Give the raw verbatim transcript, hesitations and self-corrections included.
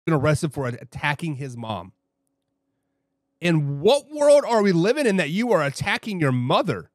been arrested for attacking his mom. In what world are we living in that you are attacking your mother?